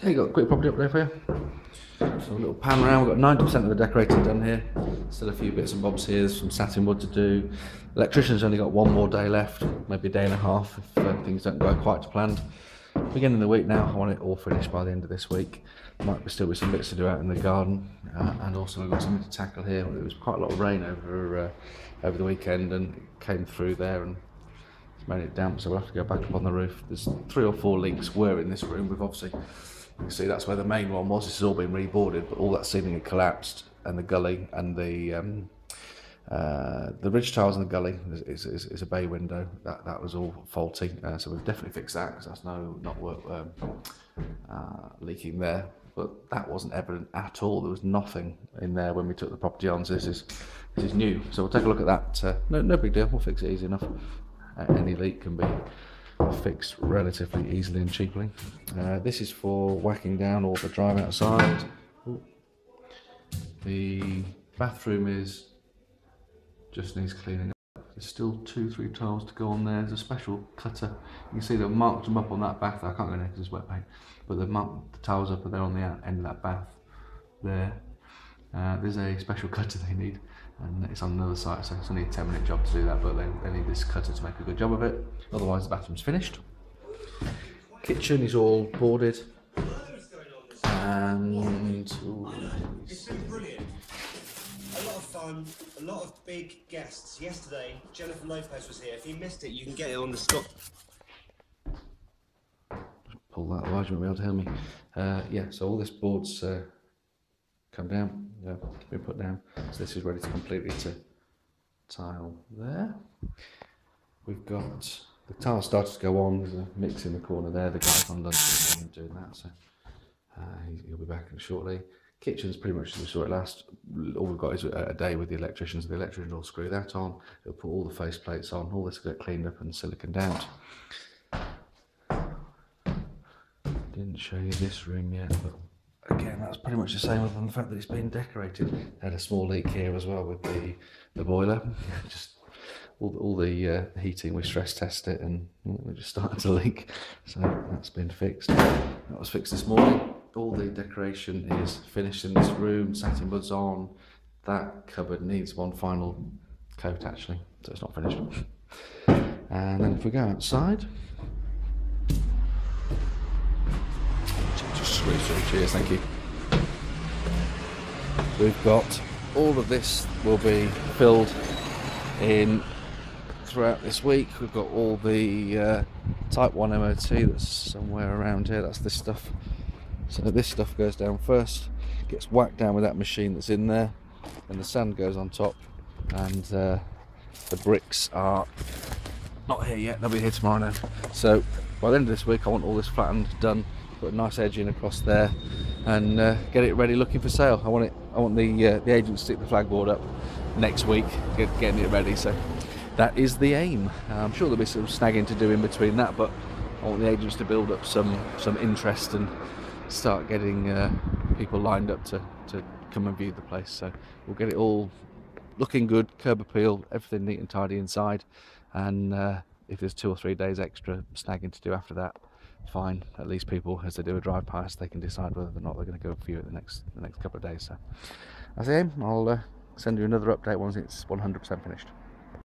Okay, got a quick property update for you. So a little pan around, we've got 90% of the decorating done here. Still a few bits and bobs here, there's some satin wood to do. Electrician's only got one more day left, maybe a day and a half if things don't go quite to plan. Beginning of the week now, I want it all finished by the end of this week. Might still be some bits to do out in the garden, and also we've got something to tackle here. There was quite a lot of rain over the weekend and it came through there and it's made it damp, so we'll have to go back up on the roof. There's 3 or 4 leaks were in this room. We've obviously, you can see that's where the main one was. This has all been reboarded, but all that ceiling had collapsed, and the gully and the ridge tiles in the gully is a bay window. That was all faulty, so we've definitely fixed that because that's not work leaking there. But that wasn't evident at all. There was nothing in there when we took the property on. So this is new. So we'll take a look at that. No big deal. We'll fix it easy enough. Any leak can be fixed relatively easily and cheaply. This is for whacking down all the drive outside. Ooh. The bathroom just needs cleaning up. There's still 2-3 tiles to go on there. There's a special cutter. You can see they've marked them up on that bath. I can't go in there because it's wet paint, but they've marked the tiles up and they're on the end of that bath there. There's a special cutter they need, and it's on another site, so it's only a 10-minute job to do that, but they need this cutter to make a good job of it. Otherwise the bathroom's finished. Kitchen is all boarded, and it's been brilliant. A lot of fun, a lot of big guests. Yesterday Jennifer Lopez was here. If you missed it, you can get it on the stock. Pull that, otherwise you won't be able to hear me. Yeah, so all this board's come down, been put down, so this is ready to completely to tile there. We've got the tile started to go on. There's a mix in the corner there. The guy's on lunch doing that, so he'll be back shortly. Kitchen's pretty much as we saw it last. All we've got is a day with the electricians. The electrician will screw that on. He'll put all the face plates on. All this will get cleaned up and siliconed out. Didn't show you this room yet, but again, that's pretty much the same other than the fact that it's been decorated. Had a small leak here as well with the boiler. Just all the heating, we stress test it and we just started to leak. So that's been fixed. That was fixed this morning. All the decoration is finished in this room. Satin wood's on. That cupboard needs one final coat actually, so it's not finished. And then if we go outside, just squeeze through. Cheers, thank you. We've got all of this will be filled in throughout this week. We've got all the Type 1 MOT that's somewhere around here. That's this stuff. So this stuff goes down first, gets whacked down with that machine that's in there, and the sand goes on top, and the bricks are not here yet. They'll be here tomorrow now. So by the end of this week I want all this flattened, done, put a nice edge in across there, and get it ready looking for sale. I want the agent to stick the flagboard up next week, getting it ready. So that is the aim. I'm sure there'll be some snagging to do in between that, but I want the agents to build up some interest and start getting people lined up to come and view the place. So we'll get it all looking good, curb appeal, everything neat and tidy inside, and if there's 2 or 3 days extra snagging to do after that, fine. At least people, as they do a drive past, they can decide whether or not they're going to go view it the next couple of days. So that's the aim. I'll send you another update once it's 100% finished.